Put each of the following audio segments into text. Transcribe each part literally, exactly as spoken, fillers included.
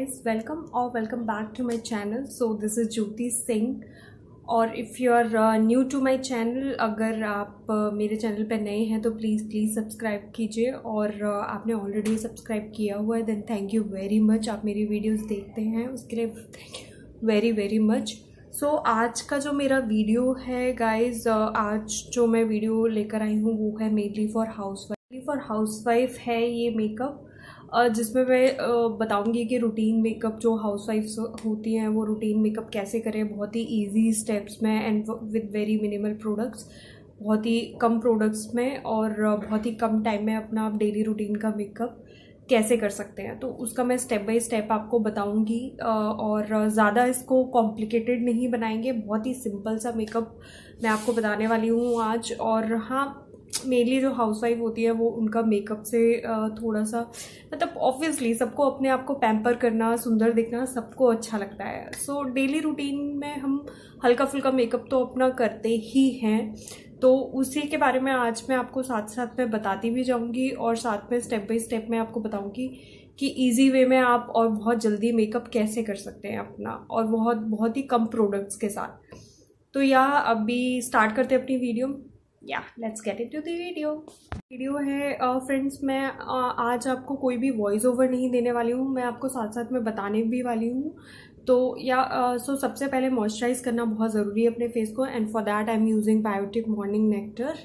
guys, welcome or welcome back to my channel. So this is Jyoti Singh और if you are new to my channel, अगर आप uh, मेरे channel पर नए हैं तो प्लीज़ प्लीज़ सब्सक्राइब कीजिए और uh, आपने ऑलरेडी सब्सक्राइब किया हुआ है then thank you very much. आप मेरी वीडियोस देखते हैं उसके लिए thank you very very much. So आज का जो मेरा वीडियो है गाइज, uh, आज जो मैं वीडियो लेकर आई हूँ वो है mainly for housewife for housewife है ये मेकअप, जिसमें मैं बताऊंगी कि रूटीन मेकअप जो हाउसवाइफ्स होती हैं वो रूटीन मेकअप कैसे करें बहुत ही इजी स्टेप्स में and with very minimal products, बहुत ही कम प्रोडक्ट्स में और बहुत ही कम टाइम में अपना आप डेली रूटीन का मेकअप कैसे कर सकते हैं। तो उसका मैं स्टेप बाय स्टेप आपको बताऊंगी और ज़्यादा इसको कॉम्प्लिकेटेड नहीं बनाएंगे, बहुत ही सिंपल सा मेकअप मैं आपको बताने वाली हूँ आज। और हाँ, मेनली जो हाउसवाइफ होती है वो उनका मेकअप से थोड़ा सा मतलब ऑब्वियसली सबको अपने आप को पैम्पर करना, सुंदर दिखना सबको अच्छा लगता है। सो डेली रूटीन में हम हल्का फुल्का मेकअप तो अपना करते ही हैं, तो उसी के बारे में आज मैं आपको साथ साथ में बताती भी जाऊंगी और साथ में स्टेप बाय स्टेप मैं आपको बताऊंगी कि इजी वे में आप और बहुत जल्दी मेकअप कैसे कर सकते हैं अपना, और बहुत बहुत ही कम प्रोडक्ट्स के साथ। तो या अभी स्टार्ट करते हैं अपनी वीडियो। या let's get it to the video video है फ्रेंड्स, मैं uh, आज आपको कोई भी वॉइस ओवर नहीं देने वाली हूँ, मैं आपको साथ साथ में बताने भी वाली हूँ। तो या सो uh, so सबसे पहले मॉइस्चराइज करना बहुत ज़रूरी है अपने फेस को, and for that I am using Biotique morning nectar.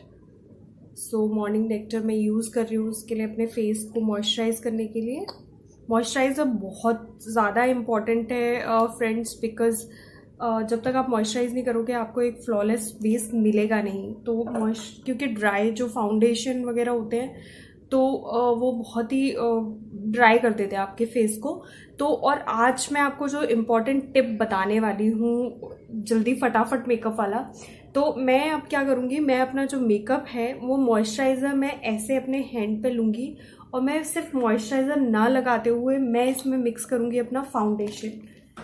So morning nectar मैं यूज़ कर रही हूँ उसके लिए अपने फेस को मॉइस्चराइज करने के लिए। मॉइस्चराइजर बहुत ज़्यादा इम्पॉर्टेंट है फ्रेंड्स, uh, बिकॉज Uh, जब तक आप मॉइस्चराइज नहीं करोगे आपको एक फ्लॉलेस बेस मिलेगा नहीं। तो मॉइस क्योंकि ड्राई जो फाउंडेशन वगैरह होते हैं तो uh, वो बहुत ही ड्राई uh, कर देते हैं आपके फेस को। तो और आज मैं आपको जो इम्पोर्टेंट टिप बताने वाली हूँ जल्दी फटाफट मेकअप वाला, तो मैं अब क्या करूँगी, मैं अपना जो मेकअप है वो मॉइस्चराइज़र मैं ऐसे अपने हैंड पे लूँगी और मैं सिर्फ मॉइस्चराइज़र ना लगाते हुए मैं इसमें मिक्स करूँगी अपना फाउंडेशन।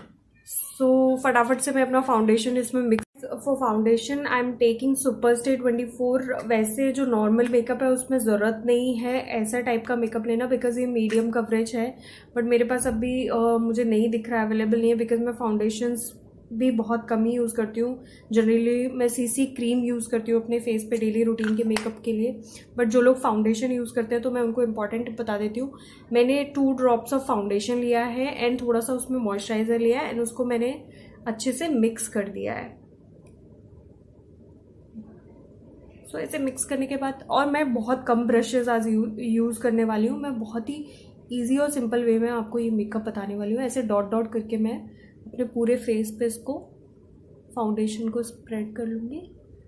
सो so, फटाफट से मैं अपना फाउंडेशन इसमें mix for foundation I am taking super stay twenty four. वैसे जो नॉर्मल मेकअप है उसमें ज़रूरत नहीं है ऐसा टाइप का मेकअप लेना, बिकॉज ये मीडियम कवरेज है, बट मेरे पास अभी uh, मुझे नहीं दिख रहा है, अवेलेबल नहीं है, बिकॉज मैं फाउंडेशंस भी बहुत कम ही यूज़ करती हूँ। जनरली मैं सीसी क्रीम यूज़ करती हूँ अपने फेस पे डेली रूटीन के मेकअप के लिए, बट जो लोग फाउंडेशन यूज़ करते हैं तो मैं उनको इंपॉर्टेंट टिप बता देती हूँ। मैंने टू ड्रॉप्स ऑफ फाउंडेशन लिया है एंड थोड़ा सा उसमें मॉइस्चराइज़र लिया है एंड उसको मैंने अच्छे से मिक्स कर दिया है। सो so, ऐसे मिक्स करने के बाद, और मैं बहुत कम ब्रशेज आज यूज़ करने वाली हूँ, मैं बहुत ही ईजी और सिंपल वे में आपको ये मेकअप बताने वाली हूँ। ऐसे डॉट डॉट करके मैं अपने पूरे फेस पे इसको फाउंडेशन को स्प्रेड कर लूँगी।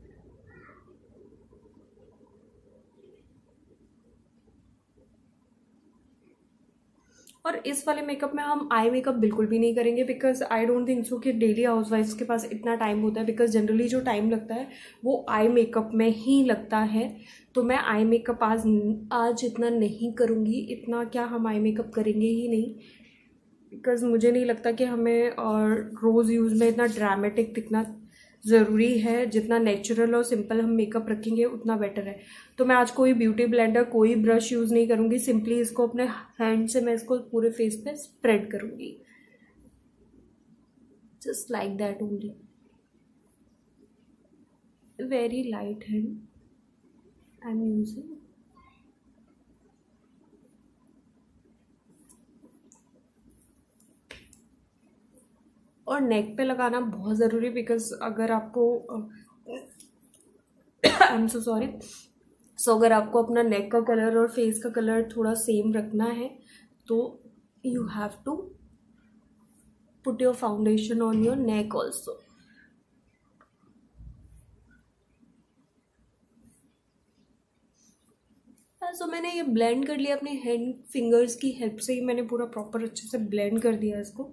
और इस वाले मेकअप में हम आई मेकअप बिल्कुल भी नहीं करेंगे, because I don't think so कि डेली हाउसवाइफ्स के पास इतना टाइम होता है, बिकॉज जनरली जो टाइम लगता है वो आई मेकअप में ही लगता है। तो मैं आई मेकअप आज आज इतना नहीं करूँगी, इतना क्या हम आई मेकअप करेंगे ही नहीं, बिकॉज मुझे नहीं लगता कि हमें और रोज़ यूज़ में इतना ड्रामेटिक दिखना ज़रूरी है। जितना नेचुरल और सिंपल हम मेकअप रखेंगे उतना बेटर है। तो मैं आज कोई ब्यूटी ब्लेंडर, कोई ब्रश यूज़ नहीं करूँगी, सिंपली इसको अपने हैंड से मैं इसको पूरे फेस पे स्प्रेड करूँगी, just like that only, very light hand I am using. और नेक पे लगाना बहुत ज़रूरी, बिकॉज अगर आपको I am so sorry so अगर आपको अपना नेक का कलर और फेस का कलर थोड़ा सेम रखना है तो you have to put your foundation on your neck also. So मैंने ये ब्लेंड कर लिया अपने हैंड फिंगर्स की हेल्प से ही, मैंने पूरा प्रॉपर अच्छे से ब्लेंड कर दिया इसको।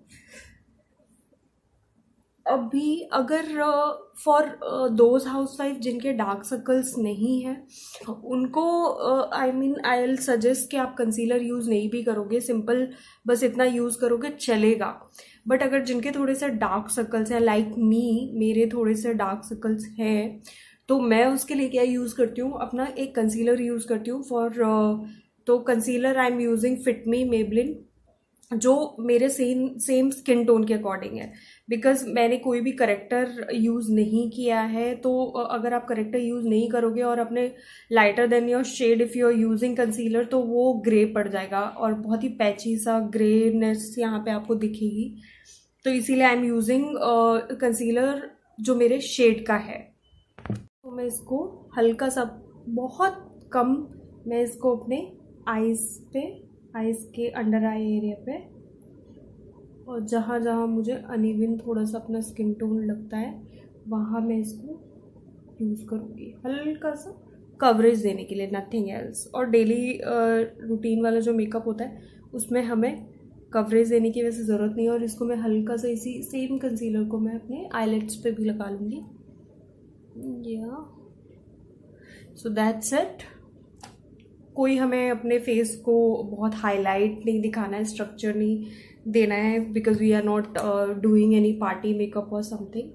अभी अगर फॉर दोज हाउसवाइफ जिनके डार्क सर्कल्स नहीं हैं उनको I mean I will suggest कि आप कंसीलर यूज़ नहीं भी करोगे, सिंपल बस इतना यूज़ करोगे चलेगा। बट अगर जिनके थोड़े से डार्क सर्कल्स हैं लाइक मी, मेरे थोड़े से डार्क सर्कल्स हैं, तो मैं उसके लिए क्या यूज़ करती हूँ, अपना एक कंसीलर यूज़ करती हूँ फॉर uh, तो concealer I am using fit me Maybelline जो मेरे सेम सेम स्किन टोन के अकॉर्डिंग है, बिकॉज मैंने कोई भी करेक्टर यूज़ नहीं किया है। तो अगर आप करेक्टर यूज़ नहीं करोगे और अपने lighter then your shade if you are using concealer, तो वो ग्रे पड़ जाएगा और बहुत ही पैची सा ग्रेनेस यहाँ पे आपको दिखेगी। तो इसीलिए आई एम यूजिंग कंसीलर जो मेरे शेड का है। तो मैं इसको हल्का सा, बहुत कम, मैं इसको अपने आईज पे, आईज के अंडर आई एरिया पे, और जहाँ जहाँ मुझे अनइवन थोड़ा सा अपना स्किन टोन लगता है वहाँ मैं इसको यूज़ करूँगी, हल्का सा कवरेज देने के लिए, नथिंग एल्स। और डेली रूटीन वाला जो मेकअप होता है उसमें हमें कवरेज देने की वैसे ज़रूरत नहीं है। और इसको मैं हल्का सा इसी सेम कंसीलर को मैं अपने आईलेट्स पे भी लगा लूँगी। या सो दैट्स इट। कोई हमें अपने फेस को बहुत हाईलाइट नहीं दिखाना है, स्ट्रक्चर नहीं देना है, because we are not doing any party makeup और समथिंग।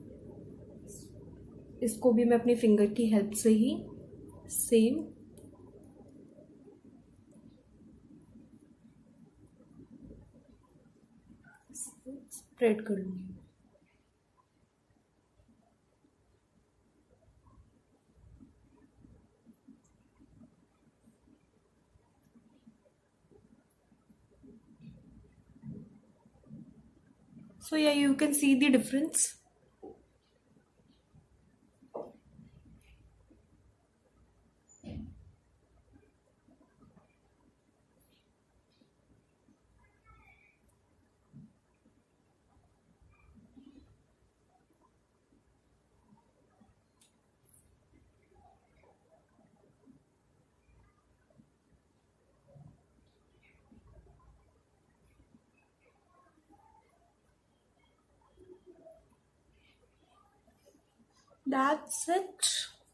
इसको भी मैं अपनी फिंगर की हेल्प से ही सेम स्प्रेड कर लूँगी। So yeah, you can see the difference. That's it.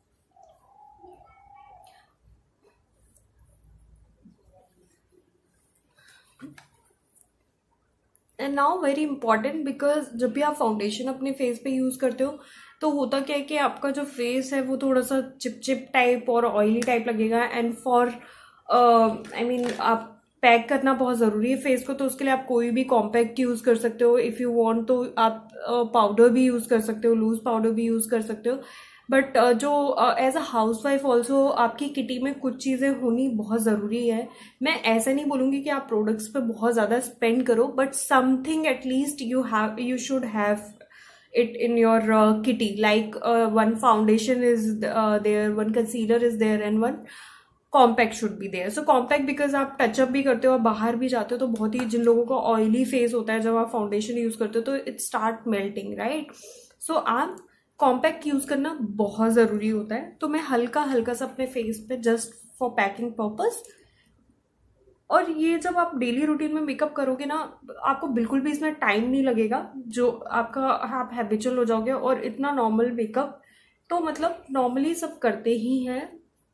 And now very important, because जब भी आप फाउंडेशन अपने फेस पे यूज करते हो तो होता क्या है कि आपका जो फेस है वो थोड़ा सा चिपचिप टाइप और ऑयली टाइप लगेगा। एंड फॉर आई मीन आप पैक करना बहुत ज़रूरी है फेस को, तो उसके लिए आप कोई भी कॉम्पैक्ट यूज़ कर सकते हो। इफ़ यू वांट तो आप पाउडर uh, भी यूज़ कर सकते हो, लूज पाउडर भी यूज़ कर सकते हो। बट uh, जो as a housewife also आपकी किटी में कुछ चीज़ें होनी बहुत ज़रूरी है। मैं ऐसा नहीं बोलूँगी कि आप प्रोडक्ट्स पे बहुत ज़्यादा स्पेंड करो, but something at least you have you should have it in your uh, kitty, like uh, one foundation is uh, there, one concealer is there, and one compact should be there. So compact because आप touch up भी करते हो, आप बाहर भी जाते हो, तो बहुत ही, जिन लोगों का ऑयली फेस होता है, जब आप फाउंडेशन यूज करते हो तो it start melting, right. So आप कॉम्पैक्ट यूज करना बहुत जरूरी होता है। तो मैं हल्का हल्का सा अपने फेस पे जस्ट फॉर पैकिंग पर्पस। और ये जब आप डेली रूटीन में मेकअप करोगे ना, आपको बिल्कुल भी इसमें टाइम नहीं लगेगा, जो आपका आप हैबिचुअल हो जाओगे। और इतना नॉर्मल मेकअप तो मतलब नॉर्मली सब करते ही हैं,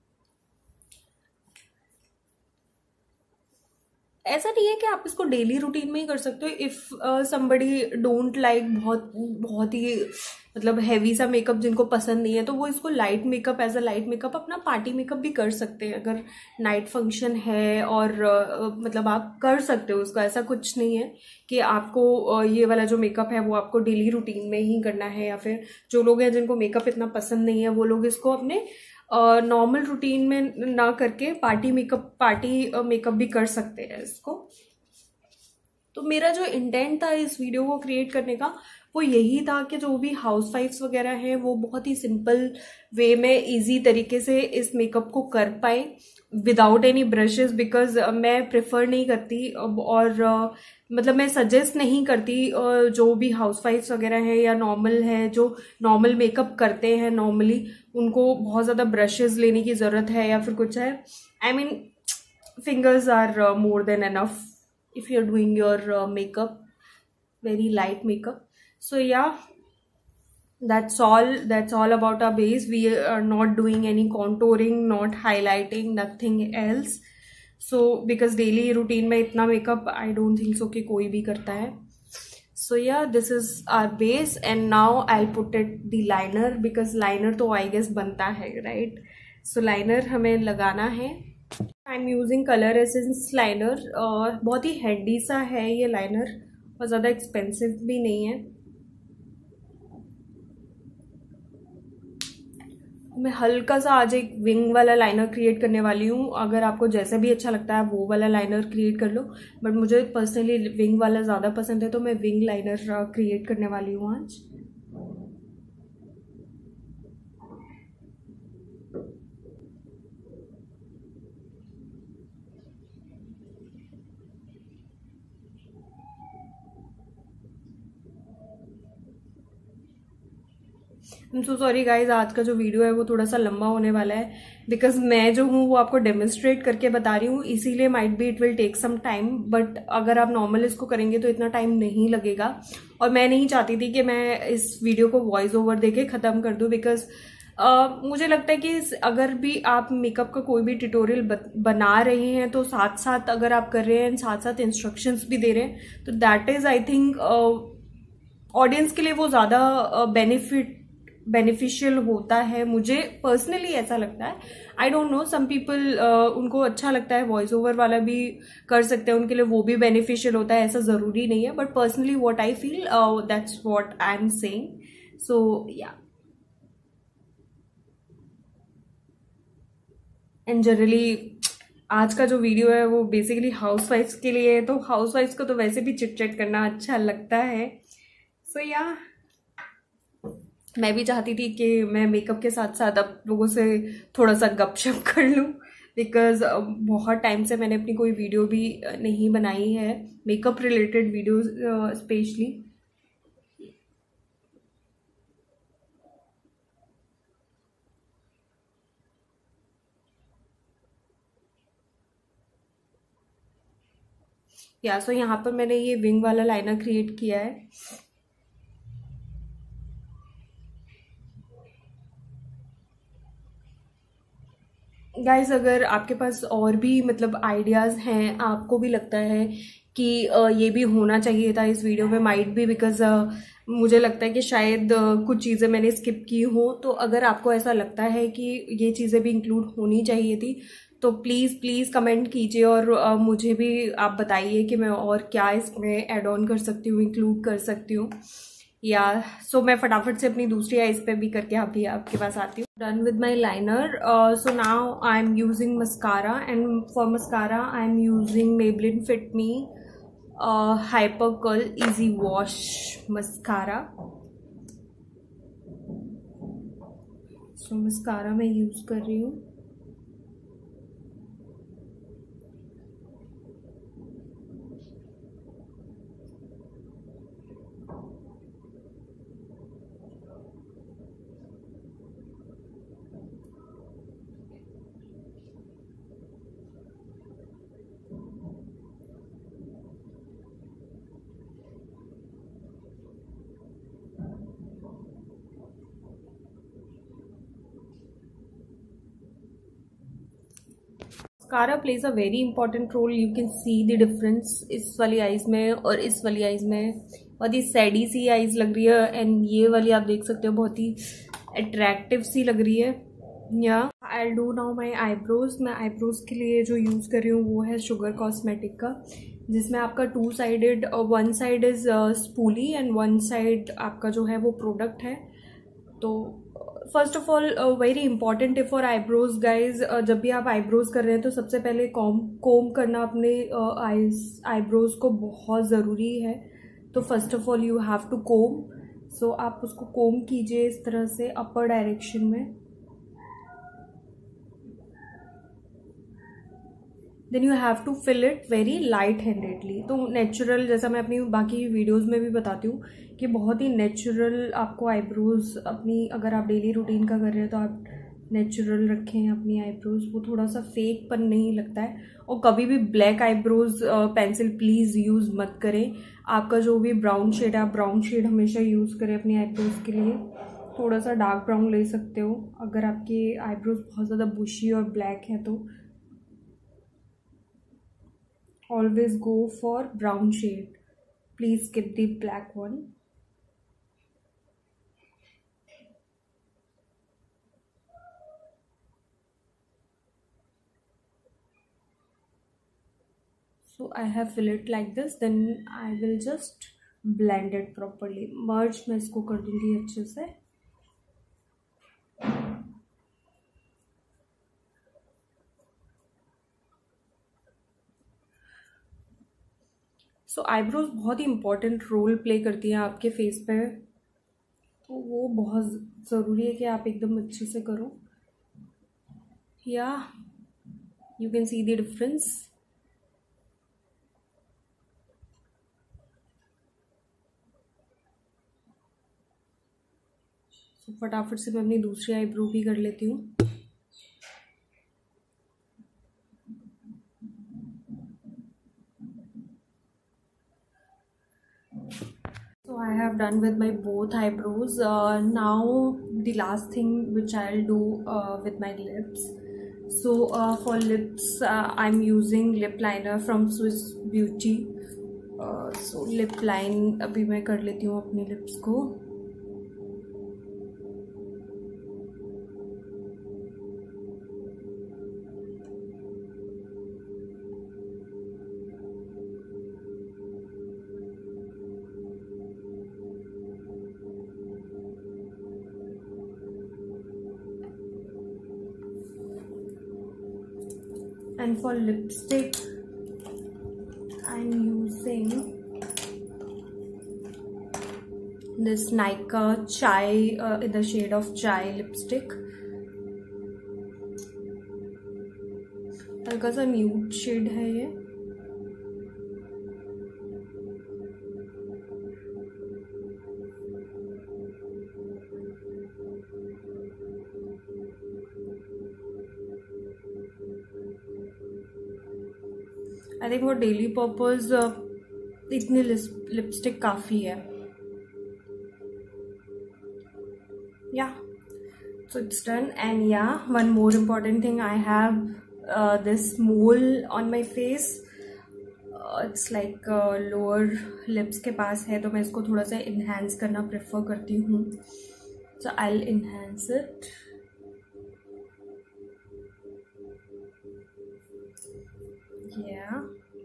ऐसा नहीं है कि आप इसको डेली रूटीन में ही कर सकते हो। इफ समबडी डोंट लाइक बहुत बहुत ही मतलब हैवी सा मेकअप, जिनको पसंद नहीं है, तो वो इसको light makeup, as a light makeup अपना पार्टी मेकअप भी कर सकते हैं। अगर नाइट फंक्शन है और uh, मतलब आप कर सकते हो उसको, ऐसा कुछ नहीं है कि आपको uh, ये वाला जो मेकअप है वो आपको डेली रूटीन में ही करना है। या फिर जो लोग हैं जिनको मेकअप इतना पसंद नहीं है, वो लोग इसको अपने नॉर्मल uh, रूटीन में ना करके पार्टी मेकअप पार्टी मेकअप भी कर सकते हैं इसको। तो मेरा जो इंटेंट था इस वीडियो को क्रिएट करने का वो यही था कि जो भी हाउस वाइफ्स वगैरह हैं वो बहुत ही सिंपल वे में इजी तरीके से इस मेकअप को कर पाए विदाउट एनी ब्रशेस। बिकॉज मैं प्रेफर नहीं करती और uh, मतलब मैं सजेस्ट नहीं करती uh, जो भी हाउस वाइफ्स वगैरह है या नॉर्मल है जो नॉर्मल मेकअप करते हैं नॉर्मली, उनको बहुत ज़्यादा ब्रशेस लेने की ज़रूरत है या फिर कुछ है। I mean fingers are more than enough if you're doing your uh, makeup, very light makeup. So yeah, that's all that's all about our base. We are not doing any contouring, not highlighting, nothing else. So because daily routine में इतना makeup I don't think so कि कोई भी करता है। So yeah, this is our base and now I'll put it the liner, because liner तो I guess बनता है, right? So liner हमें लगाना है। I am using colour essence liner. बहुत ही हैंडी सा है ये लाइनर और ज़्यादा एक्सपेंसिव भी नहीं है। मैं हल्का सा आज एक विंग वाला लाइनर क्रिएट करने वाली हूँ। अगर आपको जैसा भी अच्छा लगता है वो वाला लाइनर क्रिएट कर लो, बट मुझे पर्सनली विंग वाला ज़्यादा पसंद है, तो मैं विंग लाइनर क्रिएट करने वाली हूँ आज। I am so sorry guys, आज का जो वीडियो है वो थोड़ा सा लंबा होने वाला है, बिकॉज मैं जो हूँ वो आपको डेमोन्स्ट्रेट करके बता रही हूँ, इसीलिए might be it will take some time, but अगर आप नॉर्मल इसको करेंगे तो इतना टाइम नहीं लगेगा। और मैं नहीं चाहती थी कि मैं इस वीडियो को वॉइस ओवर देके ख़त्म कर दूँ, बिकॉज Uh, मुझे लगता है कि अगर भी आप मेकअप का कोई भी ट्यूटोरियल बना रहे हैं तो साथ साथ अगर आप कर रहे हैं, साथ साथ इंस्ट्रक्शंस भी दे रहे हैं, तो that is I think audience के लिए वो ज़्यादा बेनिफिट बेनिफिशियल होता है। मुझे पर्सनली ऐसा लगता है। I don't know, some people उनको अच्छा लगता है वॉइस ओवर वाला भी कर सकते हैं, उनके लिए वो भी बेनिफिशियल होता है, ऐसा ज़रूरी नहीं है, but personally what I feel, that's what I am saying. सो या, एंड जनरली आज का जो वीडियो है वो बेसिकली हाउस वाइफ्स के लिए है, तो हाउस वाइफ्स को तो वैसे भी चिट चैट करना अच्छा लगता है। सो so, या yeah, मैं भी चाहती थी कि मैं मेकअप के साथ साथ अब लोगों से थोड़ा सा गपशप कर लूँ, बिकॉज बहुत टाइम से मैंने अपनी कोई वीडियो भी नहीं बनाई है, मेकअप रिलेटेड वीडियो स्पेशली। या सो यहाँ पर मैंने ये विंग वाला लाइनर क्रिएट किया है। गाइज, अगर आपके पास और भी मतलब आइडियाज़ हैं, आपको भी लगता है कि ये भी होना चाहिए था इस वीडियो में, माइट भी बिकॉज मुझे लगता है कि शायद कुछ चीज़ें मैंने स्किप की हो, तो अगर आपको ऐसा लगता है कि ये चीज़ें भी इंक्लूड होनी चाहिए थी तो प्लीज़ प्लीज़ कमेंट कीजिए और uh, मुझे भी आप बताइए कि मैं और क्या इसमें ऐड ऑन कर सकती हूँ, इंक्लूड कर सकती हूँ। या सो मैं फटाफट से अपनी दूसरी आइज पे भी करके अभी आपके पास आती हूँ। Done with my liner. So now I am using mascara, and for mascara I am using Maybelline fit me hyper curl easy wash mascara. So mascara मैं यूज कर रही हूँ। Mascara plays a very important role. You can see the difference इस वाली eyes में और इस वाली आइज में। बहुत ही सैडी सी आइज लग रही है, एंड ये वाली आप देख सकते हो बहुत ही अट्रैक्टिव सी लग रही है। या I do now my eyebrows. मैं आईब्रोज के लिए जो यूज़ कर रही हूँ वो है शुगर कॉस्मेटिक का, जिसमें आपका two sided, one side is spoolie and one side आपका जो है वो प्रोडक्ट है। तो first of all very important tip for eyebrows guys, जब भी आप आईब्रोज कर रहे हैं तो सबसे पहले कॉम कोम करना अपने आईज आईब्रोज को बहुत ज़रूरी है। तो first of all you have to कोम। सो आप उसको कोम कीजिए इस तरह से अपर डायरेक्शन में। Then you have to fill it very light handedly. तो नेचुरल, जैसा मैं अपनी बाकी वीडियोज़ में भी बताती हूँ कि बहुत ही नेचुरल आपको आईब्रोज अपनी, अगर आप डेली रूटीन का कर रहे हैं तो आप नेचुरल रखें अपनी आईब्रोज, वो थोड़ा सा फेक पन नहीं लगता है। और कभी भी black eyebrows pencil please use मत करें। आपका जो भी ब्राउन शेड है, आप ब्राउन शेड हमेशा यूज़ करें अपनी आईब्रोज के लिए। थोड़ा सा डार्क ब्राउन ले सकते हो अगर आपके आईब्रोज बहुत ज़्यादा बुशी और ब्लैक है तो। Always go for brown shade. Please skip the black one. So I have fill it like this, then I will just blend it properly. Merge मैं इसको कर दूंगी अच्छे से. सो आईब्रोज बहुत ही इम्पोर्टेंट रोल प्ले करती हैं आपके फेस पे, तो वो बहुत ज़रूरी है कि आप एकदम अच्छे से करो. या you can see the difference. तो फटाफट से मैं अपनी दूसरी आईब्रो भी कर लेती हूँ. So I have done with my both eyebrows. Uh, now the last thing which I'll do uh, with my lips. So uh, for lips, uh, I'm using lip liner from Swiss Beauty. Uh, so lip line अभी मैं कर लेती हूँ अपने lips को. And for lipstick, I'm using this Nykaa Chai uh, in the shade of Chai lipstick. हल्का सा nude shade है ये. आई थिंक वो डेली पर्पज इतनी लिपस्टिक काफ़ी है. या सो इट्स डन. एंड या one more important thing, I have this mole on my face. It's like lower lips के पास है, तो मैं इसको थोड़ा सा इन्हेंस करना प्रेफर करती हूँ. सो I will enhance it. Yeah.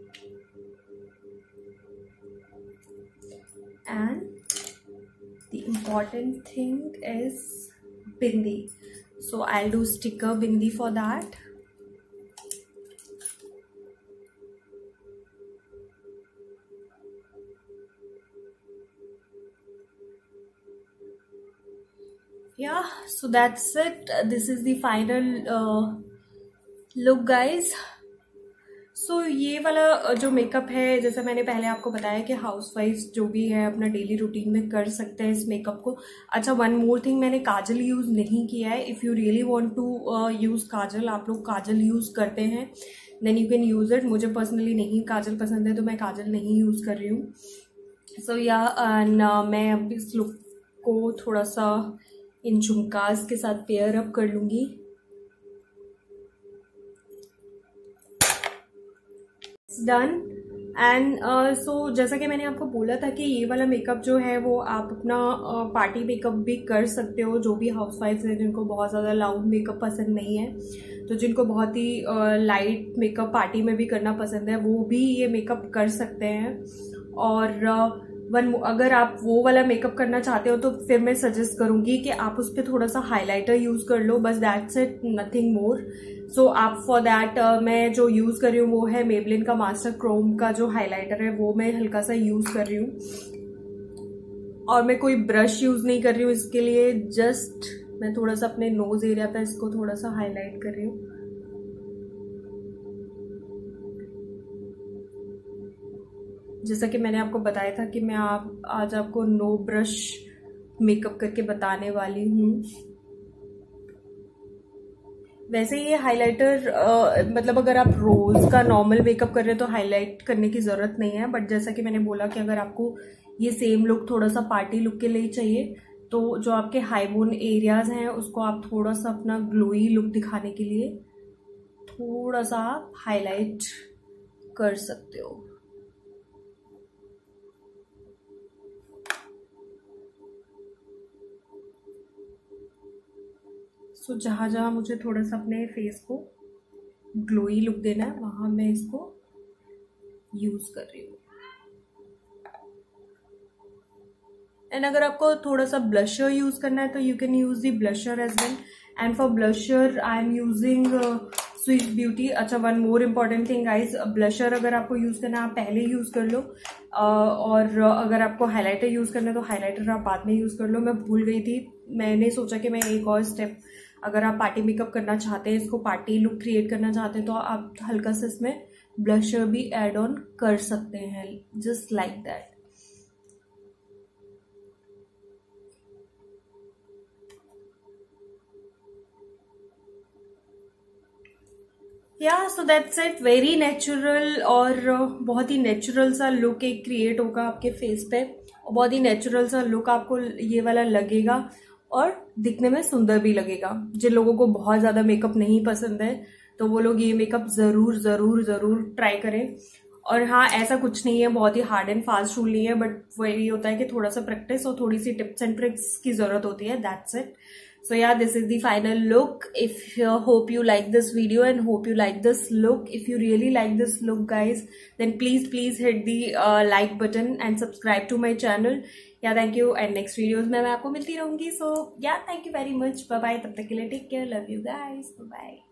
And the important thing is bindi. So I'll do sticker bindi for that. Yeah, so that's it. This is the final uh, look, guys. So so, ये वाला जो makeup है, जैसा मैंने पहले आपको बताया कि हाउसवाइफ्स जो भी है अपना डेली रूटीन में कर सकते हैं इस मेकअप को. अच्छा, वन मोर थिंग, मैंने काजल यूज़ नहीं किया है. If you really want to use काजल, आप लोग काजल यूज़ करते हैं, then you can use it. मुझे पर्सनली नहीं काजल पसंद है, तो मैं काजल नहीं यूज़ कर रही हूँ. सो so, या yeah, मैं अब इस लुक को थोड़ा सा इन झुमकास के साथ पेयर अप कर लूँगी. डन. एंड सो जैसा कि मैंने आपको बोला था कि ये वाला मेकअप जो है वो आप अपना पार्टी uh, मेकअप भी कर सकते हो. जो भी हाउसवाइफ्स हैं जिनको बहुत ज़्यादा लाउड मेकअप पसंद नहीं है, तो जिनको बहुत ही लाइट मेकअप पार्टी में भी करना पसंद है, वो भी ये मेकअप कर सकते हैं. और uh, वन अगर आप वो वाला मेकअप करना चाहते हो तो फिर मैं सजेस्ट करूंगी कि आप उस पर थोड़ा सा हाइलाइटर यूज़ कर लो. बस दैट्स इट, नथिंग मोर. सो आप फॉर दैट uh, मैं जो यूज़ कर रही हूँ वो है मेबलिन का मास्टर क्रोम का जो हाइलाइटर है, वो मैं हल्का सा यूज़ कर रही हूँ. और मैं कोई ब्रश यूज़ नहीं कर रही हूँ इसके लिए. जस्ट मैं थोड़ा सा अपने नोज एरिया पे इसको थोड़ा सा हाईलाइट कर रही हूँ. जैसा कि मैंने आपको बताया था कि मैं आप आज आपको नो ब्रश मेकअप करके बताने वाली हूँ. वैसे ये हाइलाइटर आ, मतलब अगर आप रोज का नॉर्मल मेकअप कर रहे हैं तो हाईलाइट करने की ज़रूरत नहीं है. बट जैसा कि मैंने बोला कि अगर आपको ये सेम लुक थोड़ा सा पार्टी लुक के लिए चाहिए, तो जो आपके हाईबोन एरियाज हैं उसको आप थोड़ा सा अपना ग्लोई लुक दिखाने के लिए थोड़ा सा आप हाईलाइट कर सकते हो. सो so, जहाँ जहाँ मुझे थोड़ा सा अपने फेस को ग्लोई लुक देना है वहाँ मैं इसको यूज कर रही हूँ। एंड अगर आपको थोड़ा सा ब्लशर यूज करना है तो you can use the blusher as well. And for blusher I am using Swiss beauty. अच्छा, one more important thing guys, blusher अगर आपको यूज करना है आप पहले यूज कर लो, uh, और अगर आपको हाइलाइटर यूज करना है तो हाइलाइटर आप बाद में यूज कर लो। मैं भूल गई थी, मैंने सोचा कि मैं एक और स्टेप, अगर आप पार्टी मेकअप करना चाहते हैं, इसको पार्टी लुक क्रिएट करना चाहते हैं, तो आप हल्का सा इसमें ब्लशर भी एड ऑन कर सकते हैं, जस्ट लाइक दैट। या so that's it, very natural, और बहुत ही नेचुरल सा लुक एक क्रिएट होगा आपके फेस पे, और बहुत ही नेचुरल सा लुक आपको ये वाला लगेगा और दिखने में सुंदर भी लगेगा। जिन लोगों को बहुत ज्यादा मेकअप नहीं पसंद है तो वो लोग ये मेकअप जरूर जरूर जरूर ट्राई करें। और हाँ, ऐसा कुछ नहीं है, बहुत ही हार्ड एंड फास्ट रूल नहीं है, बट वो यही होता है कि थोड़ा सा प्रैक्टिस और थोड़ी सी टिप्स एंड ट्रिक्स की जरूरत होती है, that's it. So yeah, this is the final look. If uh, hope you like this video and hope you like this look. If you really like this look guys, then please please hit the uh, like button and subscribe to my channel. Yeah, thank you, and next videos में मैं आपको मिलती रहूंगी. So yeah, thank you very much. Bye bye. तब तक के लिए take care. Love you guys. Bye bye.